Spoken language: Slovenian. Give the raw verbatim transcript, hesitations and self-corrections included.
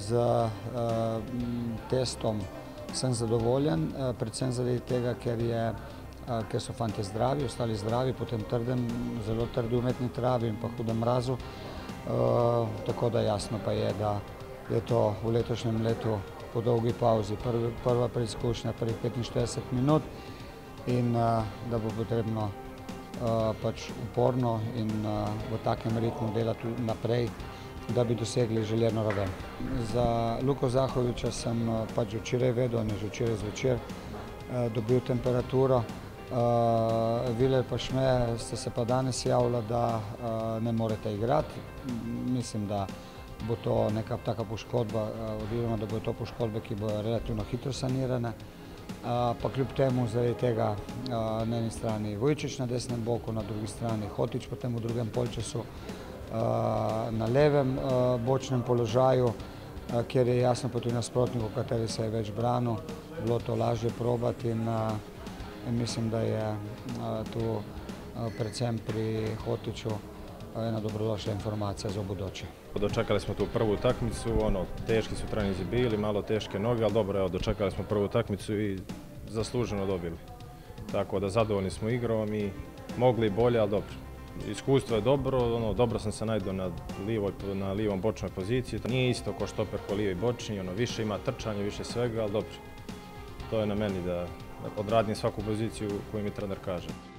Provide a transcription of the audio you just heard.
Z uh, testom sem zadovoljen, uh, predvsem zaradi tega, ker, je, uh, ker so fantje zdravi, ostali zdravi, potem trdem, zelo trdi umetni travi in pa hudem mrazu. Uh, tako da jasno pa je, da je to v letošnjem letu po dolgi pauzi prvi, prva preizkušnja, prvih petinštirideset minut in uh, da bo potrebno uh, pač uporno in uh, v takem ritmu delati naprej, da bi dosegli željeno raven. Za Luko Zahovića sem uh, pač včeraj vedel, ne že včeraj zvečer, uh, dobil temperaturo. Uh, Viler pa Šme ste se pa danes javila, da uh, ne morete igrati. Mislim, da bo to neka taka poškodba, oziroma da bo to poškodbe, ki bojo relativno hitro sanirane. Uh, pa kljub temu zaradi tega uh, na eni strani Vujčić na desnem boku, na drugi strani Hotić potem v drugem polčasu uh, na levem uh, bočnem položaju, uh, kjer je jasno proti nasprotniku, kateri se je več branil, bilo to lažje probati in uh, In mislim, da je uh, tu uh, predvsem pri Hotiću uh, ena dobrodošla informacija za buduće. Dočekali smo tu prvu utakmicu, ono, teški su treninzi bili, malo teške noge, ali dobro, evo, dočekali smo prvu utakmicu i zasluženo dobili. Tako da zadovoljni smo igrom i mogli bolje, ali dobro. Iskustvo je dobro, ono, dobro sam se najdao na, livoj, na livom bočnoj poziciji. Nije isto ko štoper ko lijevi bočni, ono, više ima trčanje, više svega, ali dobro. To je na meni da odradim svaku poziciju koju mi trener kaže.